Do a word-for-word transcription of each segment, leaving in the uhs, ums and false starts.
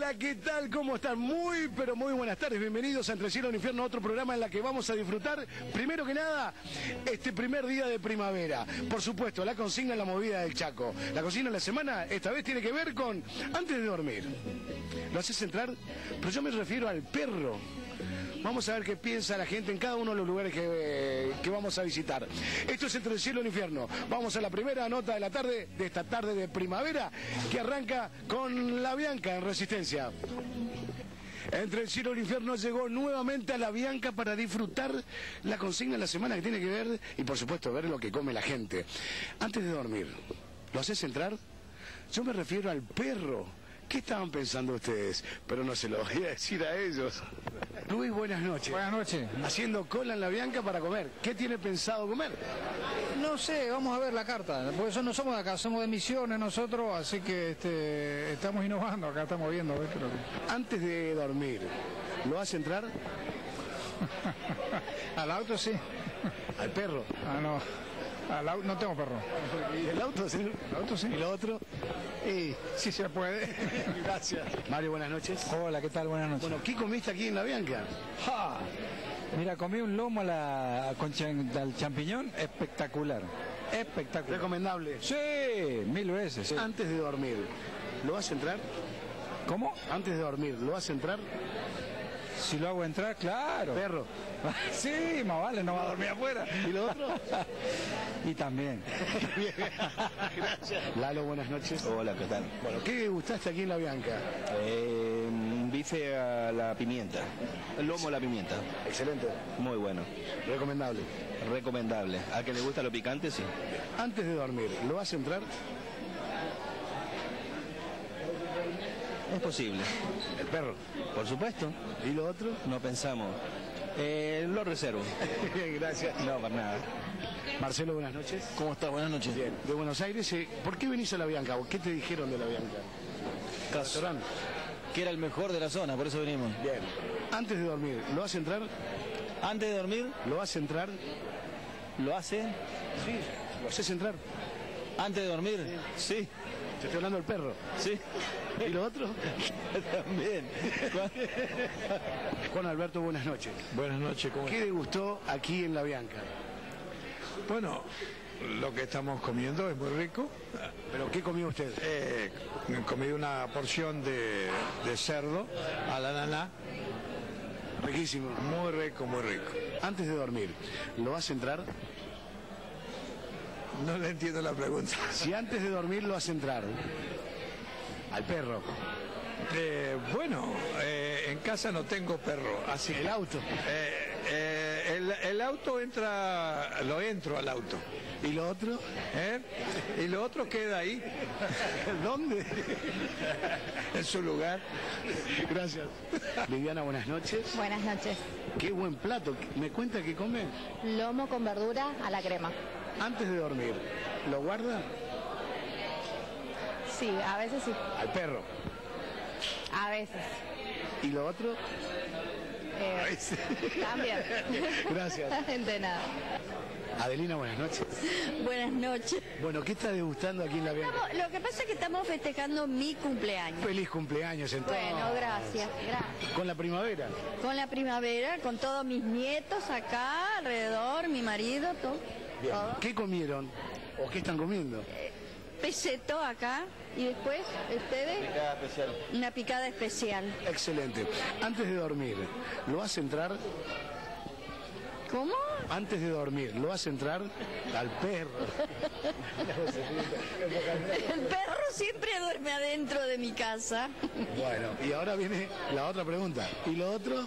Hola, ¿qué tal? ¿Cómo están? Muy, pero muy buenas tardes. Bienvenidos a Entre Cielo y Infierno, otro programa en la que vamos a disfrutar, primero que nada, este primer día de primavera. Por supuesto, la consigna en la movida del Chaco. La consigna de la semana, esta vez tiene que ver con antes de dormir. ¿Lo haces entrar? Pero yo me refiero al perro. Vamos a ver qué piensa la gente en cada uno de los lugares que, que vamos a visitar. Esto es Entre el Cielo y el Infierno. Vamos a la primera nota de la tarde, de esta tarde de primavera, que arranca con La Bianca en Resistencia. Entre el Cielo y el Infierno llegó nuevamente a La Bianca para disfrutar la consigna de la semana que tiene que ver, y por supuesto ver lo que come la gente. Antes de dormir, ¿lo haces entrar? Yo me refiero al perro. ¿Qué estaban pensando ustedes? Pero no se lo voy a decir a ellos. Luis, buenas noches. Buenas noches. Haciendo cola en La Bianca para comer. ¿Qué tiene pensado comer? No sé, vamos a ver la carta. Por eso no somos de acá, somos de Misiones nosotros, así que este, estamos innovando, acá estamos viendo. ¿ves? Pero... Antes de dormir, ¿lo hace entrar? Al auto sí. ¿Al perro? Ah, no. Al auto, no tengo perro. ¿Y el auto, sí? El auto sí. ¿Y lo otro? Y sí se puede. Gracias. Mario, buenas noches. Hola, ¿qué tal? Buenas noches. Bueno, ¿qué comiste aquí en La Bianca? ¡Ja! Mira, comí un lomo a la, con chan, al champiñón espectacular. Espectacular. ¿Recomendable? Sí, mil veces. Sí. Antes de dormir, ¿lo hace entrar? ¿Cómo? Antes de dormir, ¿lo hace entrar? Si lo hago entrar, claro. ¿Perro? Sí, más vale, no va a dormir afuera. ¿Y lo otro? Y también. Bien. Gracias. Lalo, buenas noches. Hola, ¿qué tal? Bueno, ¿qué gustaste aquí en La Bianca? Eh, un bife a la pimienta. El lomo a la pimienta. Excelente. Muy bueno. Recomendable. Recomendable. A que le gusta lo picante, sí. Antes de dormir, ¿lo hace entrar? Es posible. El perro. Por supuesto. ¿Y lo otro? No pensamos. Eh, lo reservo. Gracias. No, para nada. Marcelo, buenas noches. ¿Cómo estás? Buenas noches. Bien. De Buenos Aires, eh, ¿por qué venís a La Bianca? ¿O qué te dijeron de La Bianca? ¿El restaurante? Que era el mejor de la zona, por eso venimos. Bien. Antes de dormir, ¿lo hace entrar? Antes de dormir, ¿Lo hace entrar? lo hace. Sí. ¿Lo haces entrar? Antes de dormir, sí. Te estoy hablando del perro. Sí. ¿Y lo otro? También. Juan Alberto, buenas noches. Buenas noches, ¿cómo ¿Qué estás? degustó aquí en La Bianca? Bueno, lo que estamos comiendo es muy rico. ¿Pero qué comió usted? Eh, comí una porción de, de cerdo a la naná. Riquísimo. Muy rico, muy rico. Antes de dormir, ¿lo hace entrar? No le entiendo la pregunta. Si antes de dormir lo hace entrar al perro, Eh, bueno, eh, en casa no tengo perro, así el que... auto, Eh, eh, el, el auto entra, lo entro al auto. y lo otro, ¿eh? Y lo otro queda ahí, ¿dónde? en su lugar. Gracias. Viviana, buenas noches. Buenas noches. Qué buen plato. ¿Me cuenta qué come? Lomo con verdura a la crema. Antes de dormir, ¿lo guarda? Sí, a veces sí. Al perro. A veces. ¿Y lo otro? Eh, también. Gracias. De nada. Adelina, buenas noches. Buenas noches. Bueno, ¿qué está degustando aquí en La Bianca? Estamos- lo que pasa es que estamos festejando mi cumpleaños. Feliz cumpleaños entonces. Bueno, gracias, gracias. Con la primavera. Con la primavera, con todos mis nietos acá alrededor, mi marido, todo. Bien. todo. ¿Qué comieron? ¿O qué están comiendo? Peseto acá y después, ustedes, Picada especial. una picada especial. Excelente. Antes de dormir, ¿lo hace entrar? ¿Cómo? Antes de dormir, ¿lo hace entrar? Al perro. El perro siempre duerme adentro de mi casa. Bueno, y ahora viene la otra pregunta. ¿Y lo otro?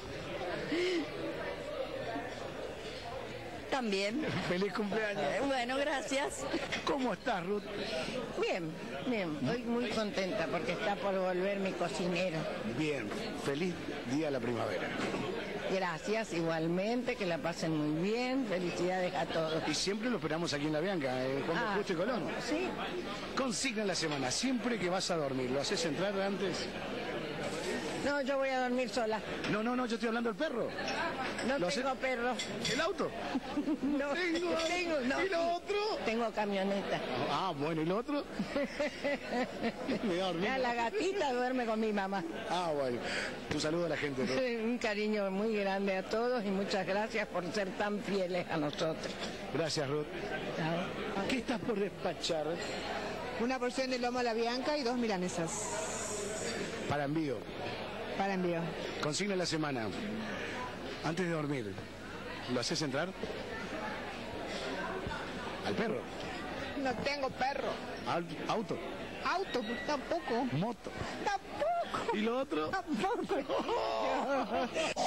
También. Feliz cumpleaños. Eh, Bueno, gracias. ¿Cómo estás, Ruth? Bien, bien, estoy muy contenta porque está por volver mi cocinero. Bien, feliz día de la primavera. Gracias, igualmente, que la pasen muy bien, felicidades a todos. Y siempre lo esperamos aquí en La Bianca, en Juan Ah, Justo y Colón. Sí, Consigna en la semana, siempre que vas a dormir, ¿lo haces entrar antes? No, yo voy a dormir sola. No, no, no, yo estoy hablando del perro. No ¿Lo tengo hace- perro. ¿El auto? No, Tengo, tengo, no. ¿Y lo otro? Tengo camioneta. Ah, bueno, ¿y lo otro? Me da dormir. Ah, la gatita duerme con mi mamá. Ah, bueno. Tu saludo a la gente, ¿no? Un cariño muy grande a todos y muchas gracias por ser tan fieles a nosotros. Gracias, Ruth. ¿Qué estás por despachar? Una porción de lomo a la bianca y dos milanesas Para envío. para envío. Consigna de la semana. Antes de dormir, ¿lo haces entrar? ¿Al perro? No tengo perro. ¿Al auto? Auto, tampoco. ¿Moto? Tampoco. ¿Y lo otro? Tampoco.